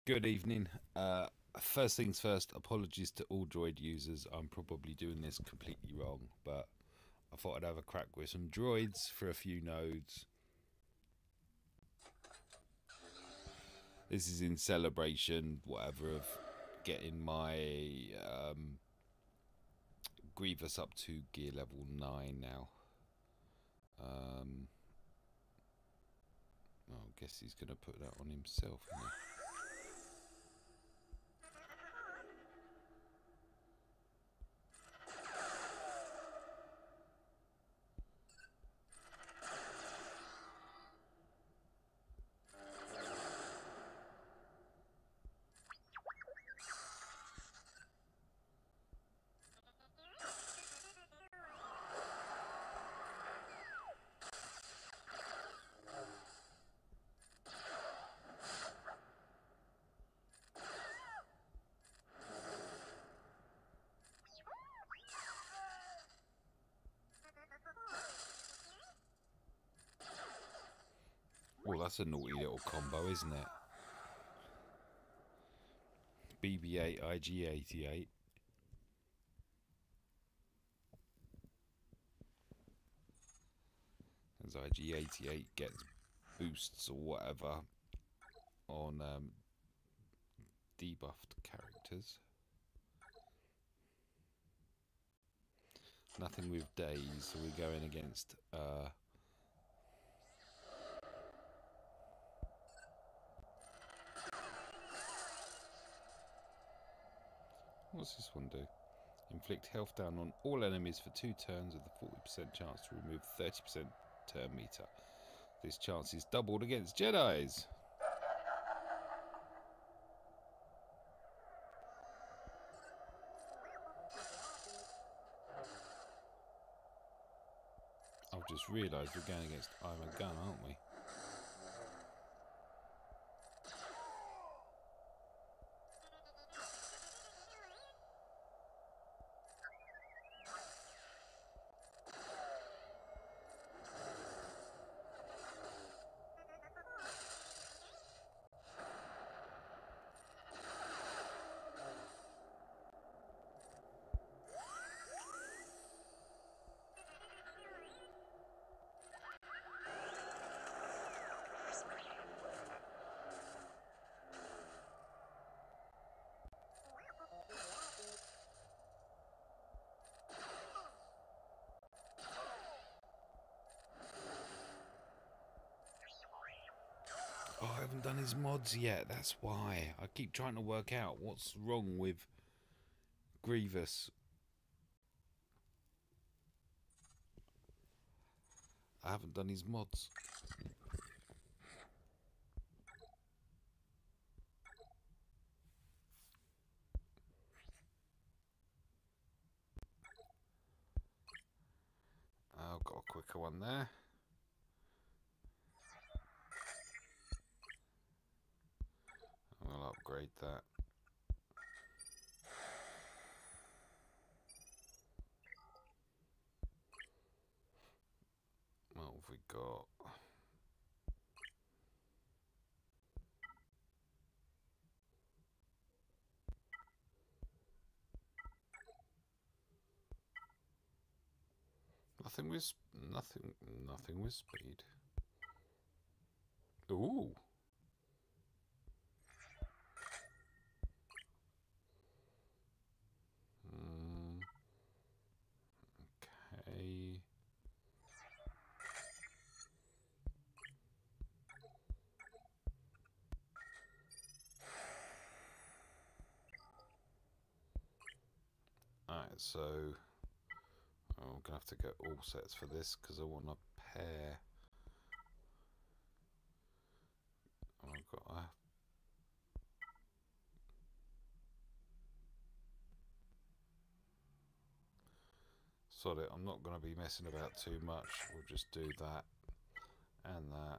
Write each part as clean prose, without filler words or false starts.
Good evening. First things first, apologies to all Droid users. I'm probably doing this completely wrong, but I thought I'd have a crack with some droids for a few nodes. This is in celebration, whatever, of getting my Grievous up to gear level 9 now. I guess he's going to put that on himself, isn't he? Well, that's a naughty little combo, isn't it? BB-8, IG-88. As IG-88 gets boosts or whatever on debuffed characters. Nothing with days, so we're going against what's this one do? Inflict health down on all enemies for 2 turns with a 40% chance to remove 30% turn meter. This chance is doubled against Jedis. I've just realised we're going against I'm a Gun, aren't we? Oh, I haven't done his mods yet, that's why. I keep trying to work out what's wrong with Grievous. I haven't done his mods. I've got a quicker one there. I'll upgrade that. What have we got? Nothing with speed. Ooh. Okay. Alright, so I'm gonna have to get all sets for this because I want a pair. I've got a sod it, I'm not going to be messing about too much. We'll just do that and that.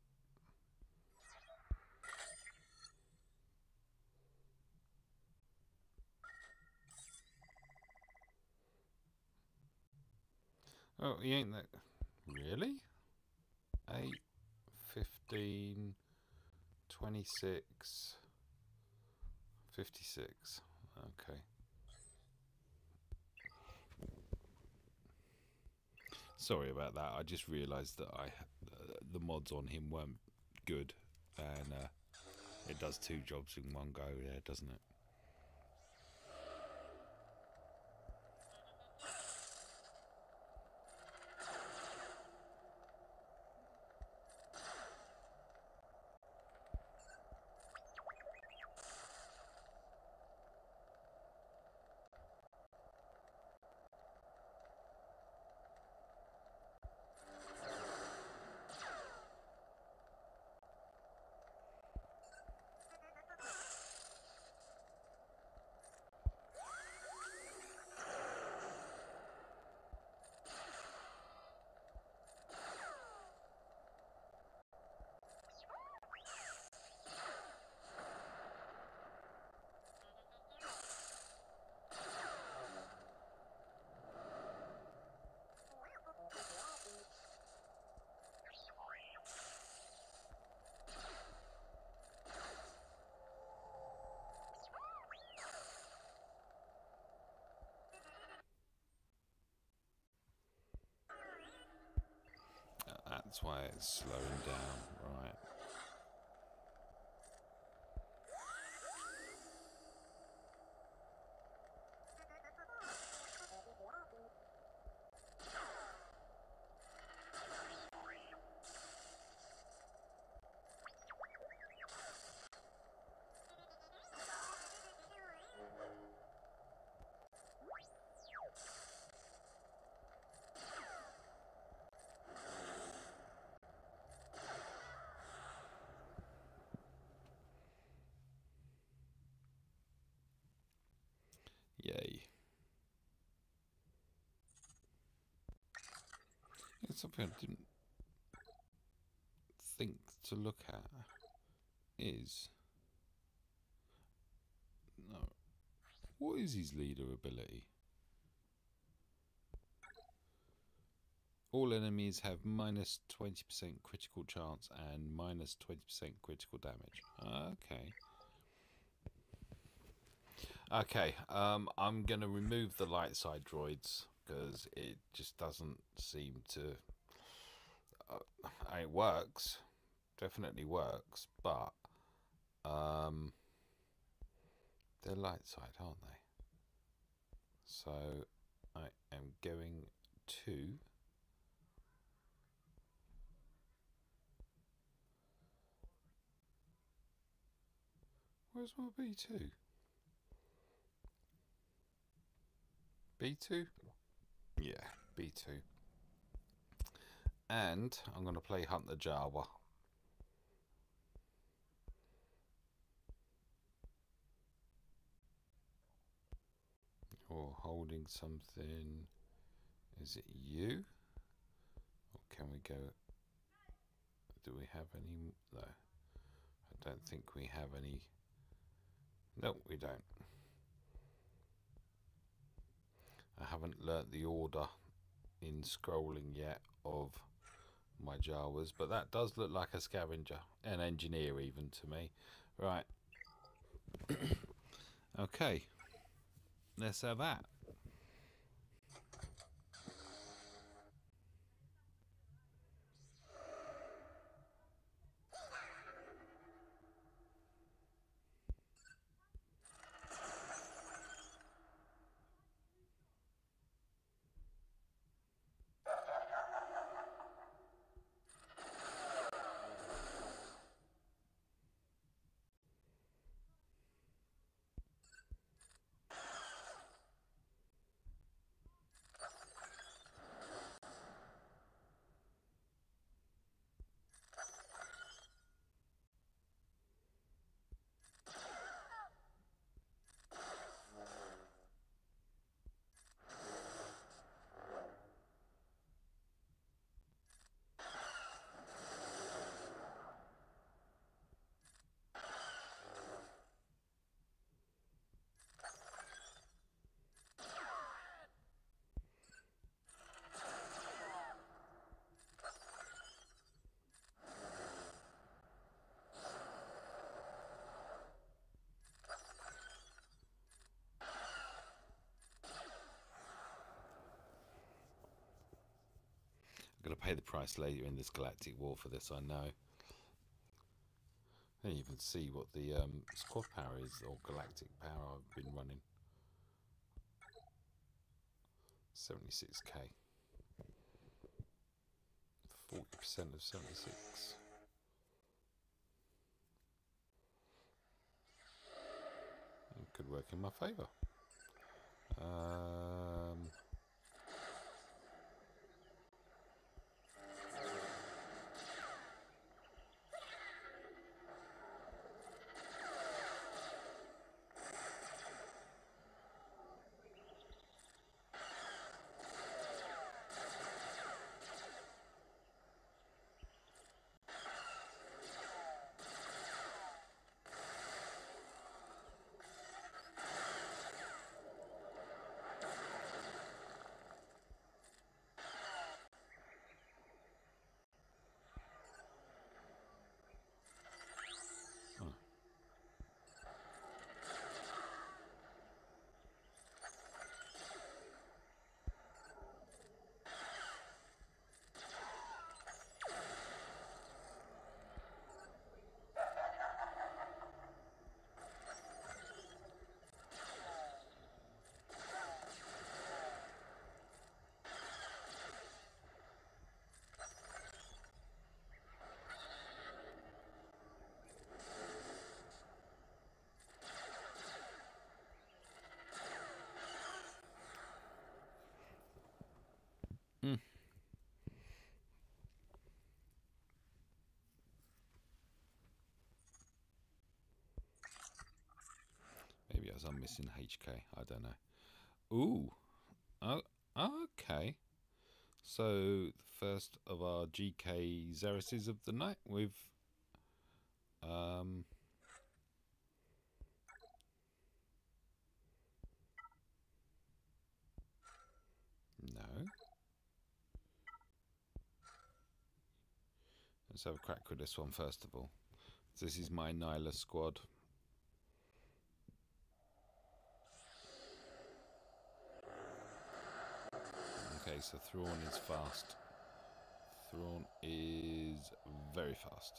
Oh, he ain't that. Really? 8, 15, 26. 56. Okay. Sorry about that. I just realised that the mods on him weren't good, and it does two jobs in one go, yeah, doesn't it? That's why it's slowing down, right? Yay. It's something I didn't think to look at is... No. What is his leader ability? All enemies have minus 20% critical chance and minus 20% critical damage. Okay. Okay, I'm going to remove the light side droids because it just doesn't seem to... it works. Definitely works, but... they're light side, aren't they? So I am going to... Where's my B2? B2? Yeah, B2. And I'm going to play Hunt the Jawa. Or holding something. Is it you? Or can we go... Do we have any... No. I don't think we have any... No, we don't. I haven't learnt the order in scrolling yet of my Jawas, but that does look like a scavenger, an engineer even to me. Right. Okay. Let's have that. to pay the price later in this galactic war for this, I know. I don't even see what the squad power is, or galactic power I've been running. 76k. 40% of 76. It could work in my favour. Maybe as I'm missing HK, I don't know. Ooh, oh, okay. So the first of our GK Xerases of the night with no. Let's have a crack with this one first of all. This is my Nyla squad. Okay, so Thrawn is fast. Thrawn is very fast.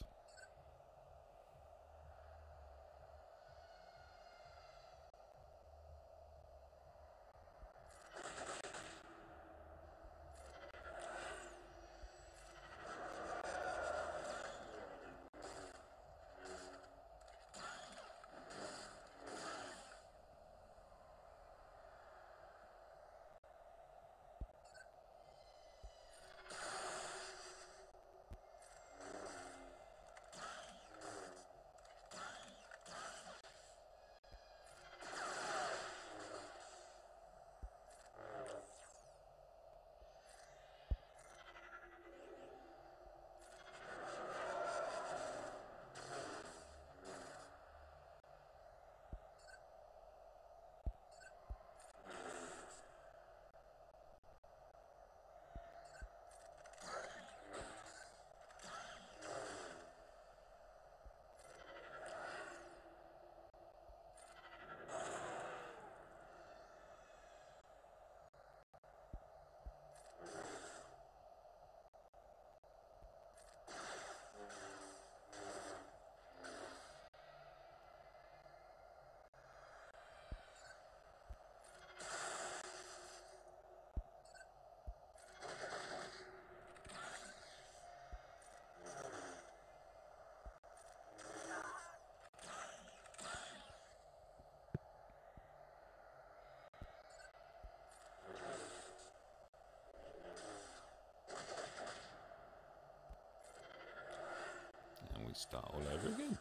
And we start all over again.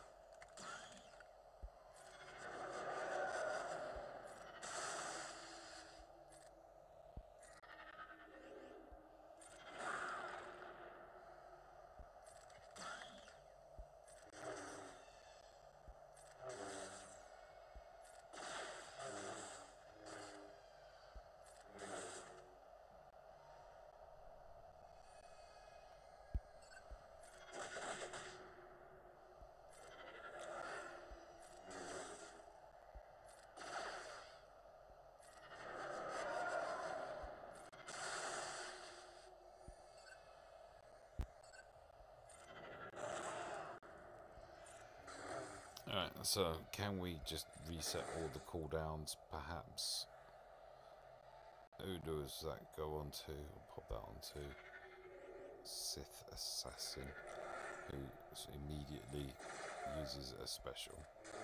So, can we just reset all the cooldowns, perhaps? Who does that go on to? I'll pop that on to Sith Assassin, who immediately uses a special.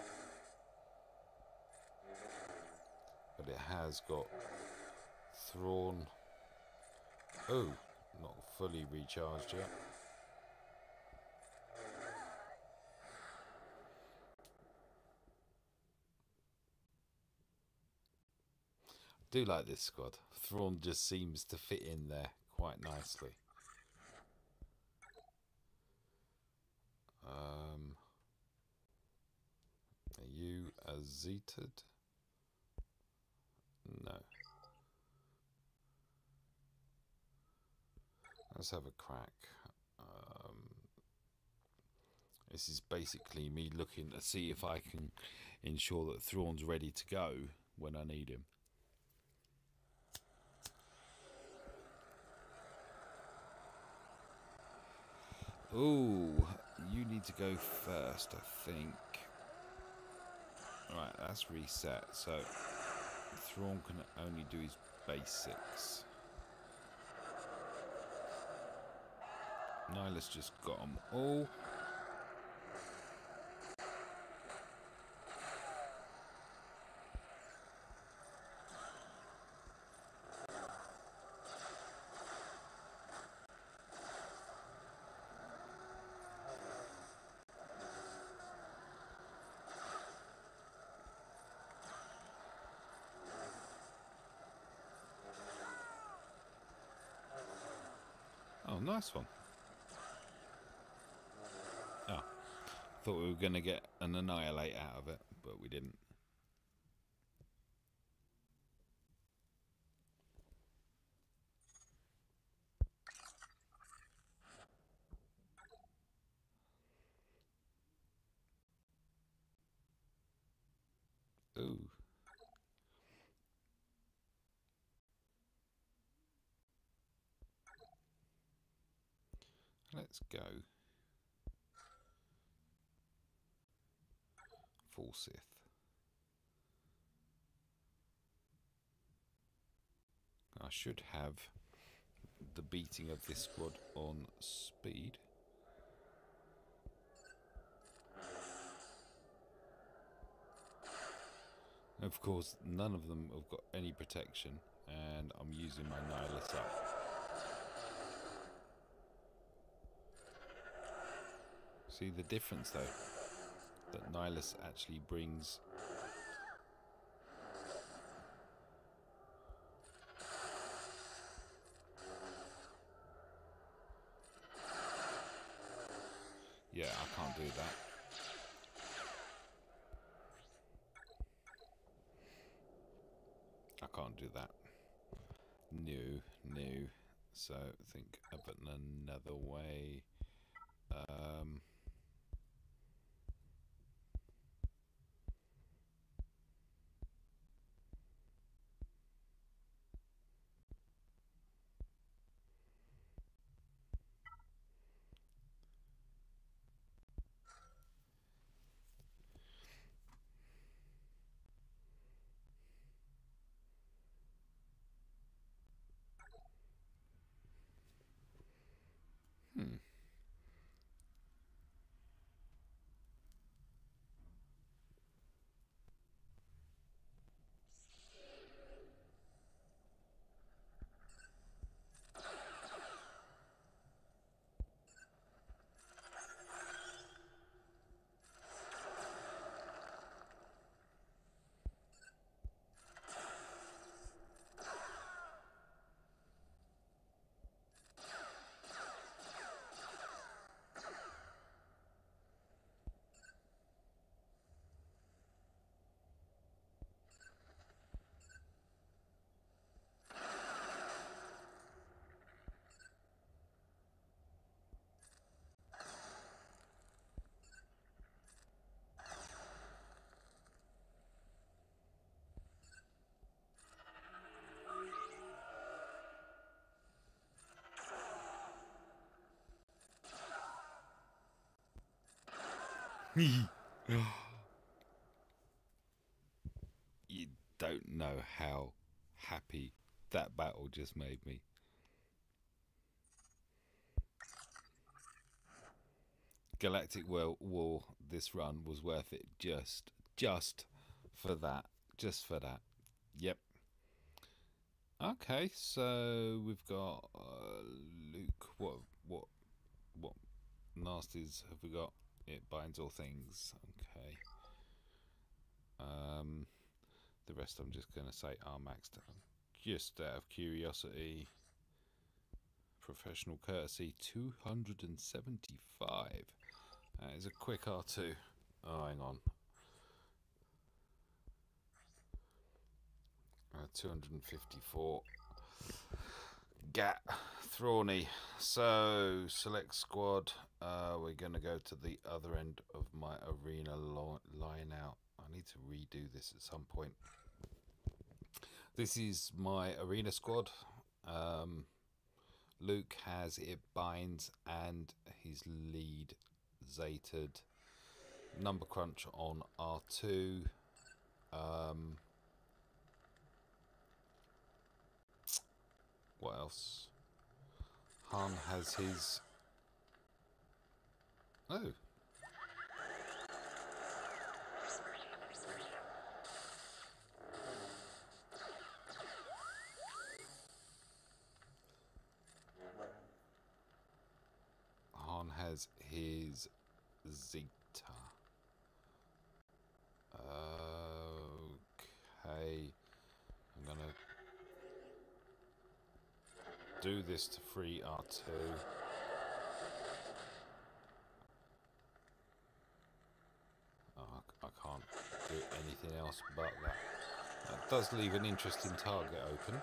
But it has got Thrawn. Oh, not fully recharged yet. Do like this squad. Thrawn just seems to fit in there quite nicely. Are you Azeted? No. Let's have a crack. This is basically me looking to see if I can ensure that Thrawn's ready to go when I need him. Ooh, you need to go first, I think. Right, that's reset. So Thrawn can only do his basics. Nihilus just got them all. Oh, nice one. Oh, thought we were going to get an Annihilate out of it, but we didn't. Ooh. Let's go. Full Sith. I should have the beating of this squad on speed. Of course, none of them have got any protection, and I'm using my Nihilus up. See the difference, though, that Nihilus actually brings. Yeah, I can't do that. I can't do that. No. So think of another way. You don't know how happy that battle just made me. Galactic War this run was worth it just for that. Just for that. Yep. Okay, so we've got Luke. What nasties have we got? It binds all things. Okay. The rest I'm just gonna say are maxed out. Just out of curiosity. Professional courtesy 275. That is a quick R2. Oh, hang on. 254. Gat Thrawny. So select squad. We're gonna go to the other end of my arena line out. I need to redo this at some point. This is my arena squad. Luke has it binds and his lead Zated. Number crunch on R2. What else? Han has his... Oh. Han has his Zeta. Okay. I'm gonna do this to free R2. Oh, I can't do anything else but that. That does leave an interesting target open.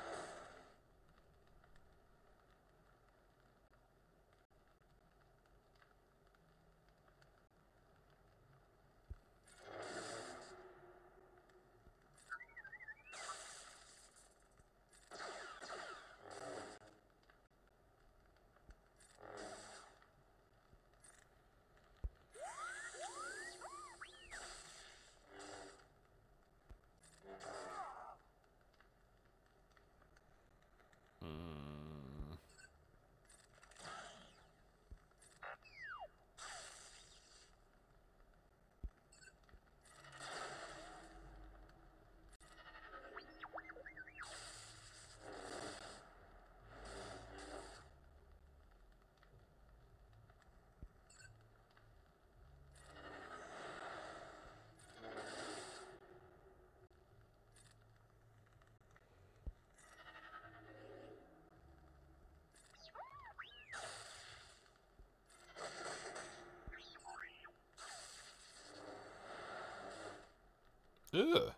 Ugh.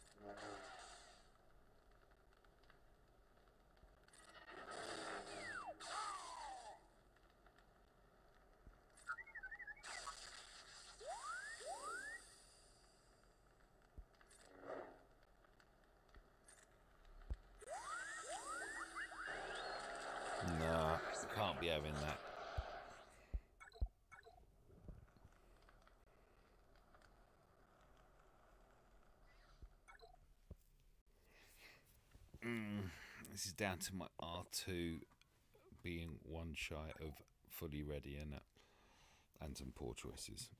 Nah, can't be having that. This is down to my R2 being one shy of fully ready and some poor choices.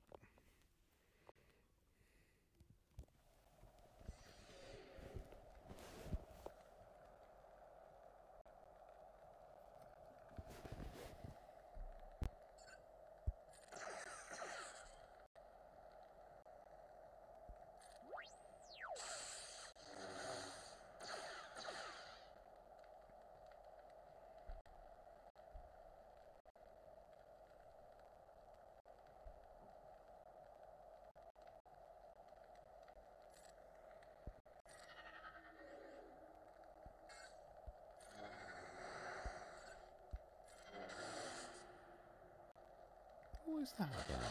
What is that about?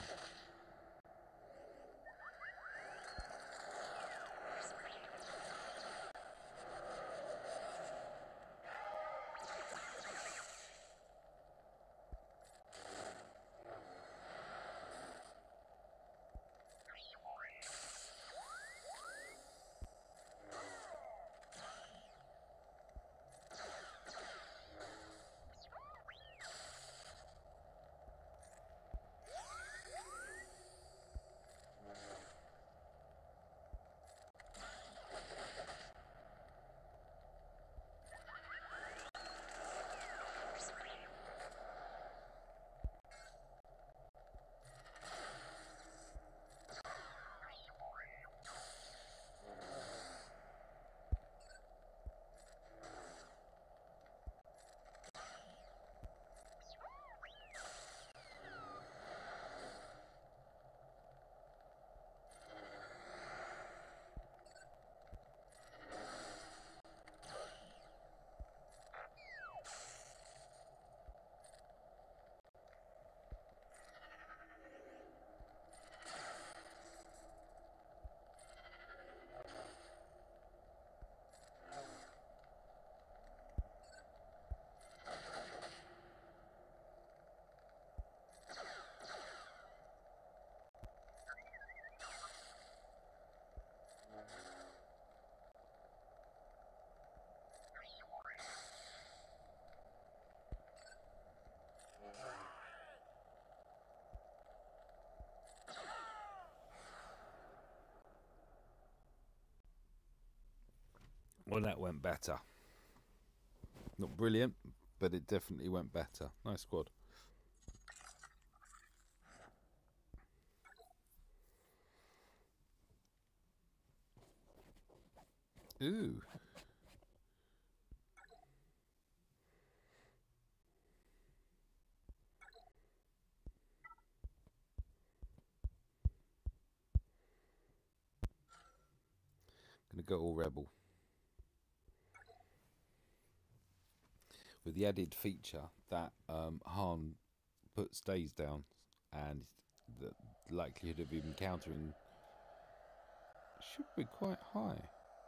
Well, that went better. Not brilliant, but it definitely went better. Nice squad. Ooh. Gonna go all rebel. With the added feature that Han stays down, and the likelihood of him encountering should be quite high.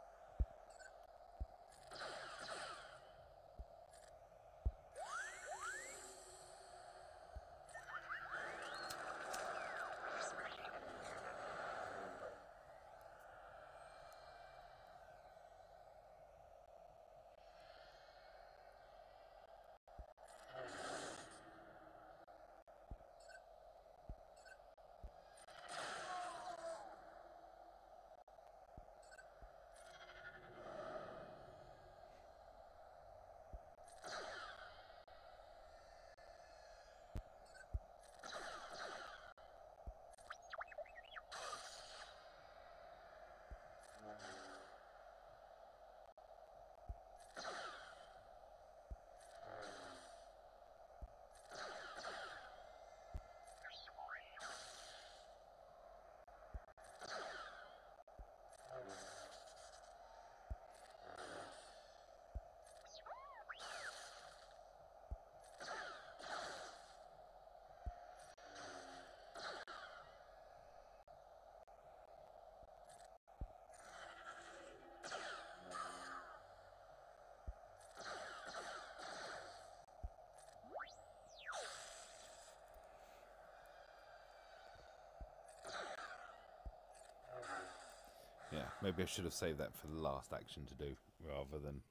Yeah, maybe I should have saved that for the last action to do, rather than...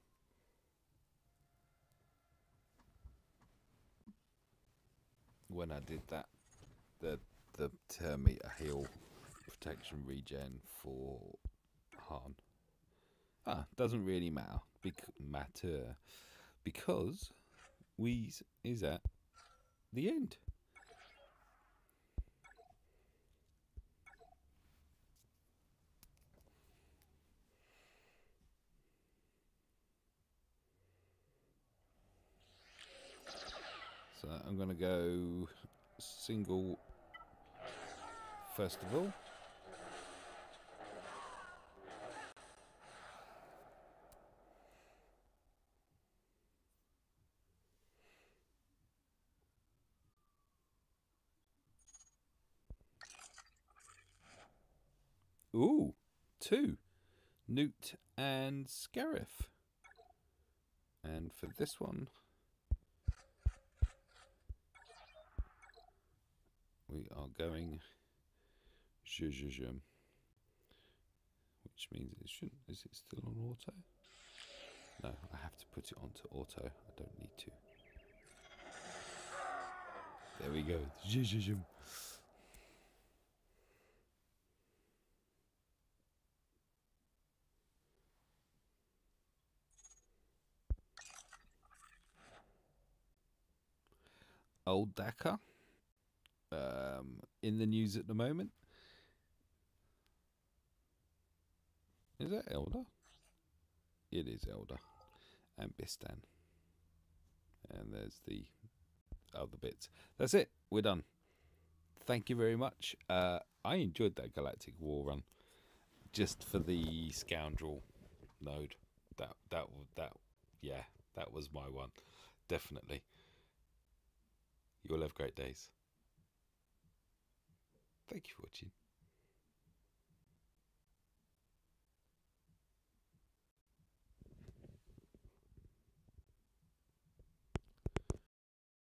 when I did that, the Termite heal protection regen for Han. Doesn't really matter. Because Wheeze is at the end. So I'm going to go single first of all. Ooh, 2. Newt and Scarif. And for this one, we are going Zhuzhuzhum, which means it shouldn't. Is it still on auto? No, I have to put it onto auto. I don't need to. There we go. Zhuzhuzhum. Old Dakar. In the news at the moment. Is that Elder? It is Elder. And Bistan. And there's the other bits. That's it. We're done. Thank you very much. I enjoyed that Galactic War run. Just for the Scoundrel node. Yeah, that was my one. Definitely. You all have great days. Thank you for watching.